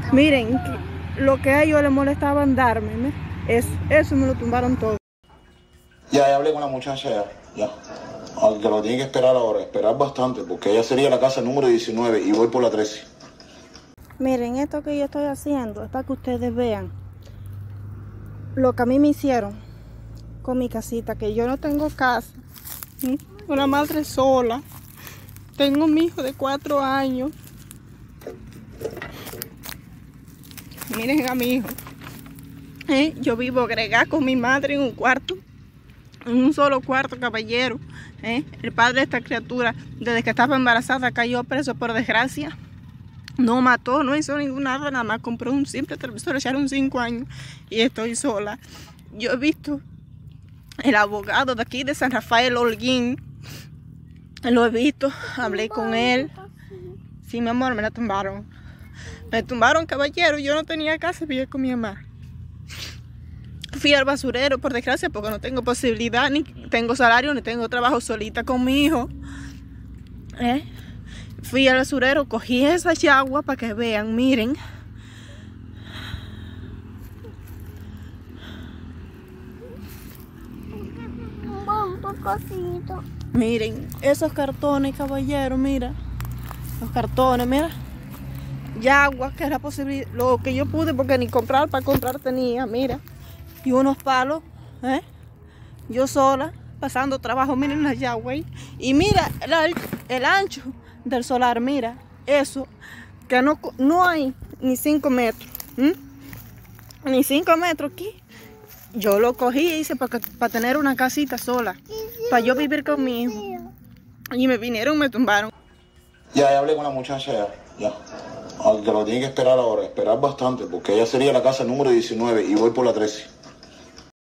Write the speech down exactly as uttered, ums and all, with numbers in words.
Miren, lo que a ellos les molestaba darme, ¿me? Eso, eso me lo tumbaron todo. Ya, ya hablé con la muchacha ya, ya. Aunque lo tiene que esperar ahora, esperar bastante, porque ella sería la casa número diecinueve y voy por la trece. Miren, esto que yo estoy haciendo es para que ustedes vean lo que a mí me hicieron con mi casita, que yo no tengo casa, ¿sí? Una madre sola, tengo mi hijo de cuatro años. Miren a mi hijo, ¿eh? Yo vivo agregada con mi madre en un cuarto, en un solo cuarto, caballero, ¿eh? El padre de esta criatura, desde que estaba embarazada, cayó preso por desgracia. No mató, no hizo ninguna nada, nada más compró un simple televisor, echaron cinco años y estoy sola. Yo he visto el abogado de aquí de San Rafael, Holguín, lo he visto, hablé con él. Sí, mi amor, me la tumbaron. Me tumbaron, caballero, yo no tenía casa, vivía con mi mamá. Fui al basurero, por desgracia, porque no tengo posibilidad, ni tengo salario, ni tengo trabajo, solita con mi hijo. ¿Eh? Fui al basurero, cogí esa yagua para que vean, miren. Miren, esos cartones, caballero, mira. Los cartones, mira. Yagua, que era posible, lo que yo pude, porque ni comprar para comprar tenía, mira. Y unos palos, ¿eh? Yo sola, pasando trabajo, miren la yagua ahí. Y mira el, el ancho del solar, mira, eso, que no, no hay ni cinco metros, ¿m? Ni cinco metros aquí. Yo lo cogí y hice para, para tener una casita sola, para yo vivir con mi hijo. Y me vinieron, me tumbaron. Ya, ya hablé con la muchacha ya, ya. Aunque lo tiene que esperar ahora, esperar bastante, porque ella sería la casa número diecinueve y voy por la trece.